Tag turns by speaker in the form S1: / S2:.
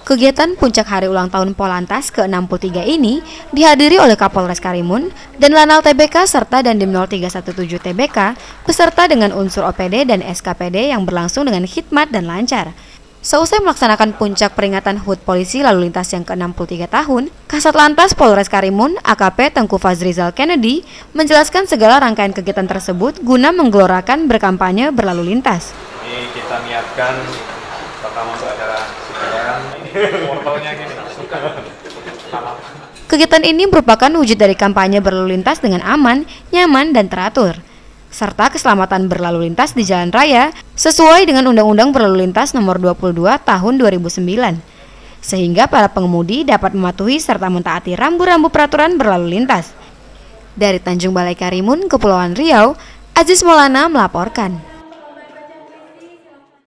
S1: Kegiatan puncak hari ulang tahun Polantas ke-63 ini dihadiri oleh Kapolres Karimun dan Lanal TBK serta Dandim 0317 TBK beserta dengan unsur OPD dan SKPD yang berlangsung dengan khidmat dan lancar. Seusai melaksanakan puncak peringatan HUT Polisi Lalu Lintas yang ke-63 tahun, Kasat Lantas Polres Karimun AKP Tengku Fazrizal Kennedy menjelaskan segala rangkaian kegiatan tersebut guna menggelorakan berkampanye berlalu lintas.
S2: Ini kita niatkan pertama untuk acara
S1: Kegiatan ini merupakan wujud dari kampanye berlalu lintas dengan aman, nyaman, dan teratur, serta keselamatan berlalu lintas di jalan raya sesuai dengan Undang-Undang Berlalu Lintas Nomor 22 Tahun 2009, sehingga para pengemudi dapat mematuhi serta mentaati rambu-rambu peraturan berlalu lintas. Dari Tanjung Balai Karimun, Kepulauan Riau, Aziz Maulana melaporkan.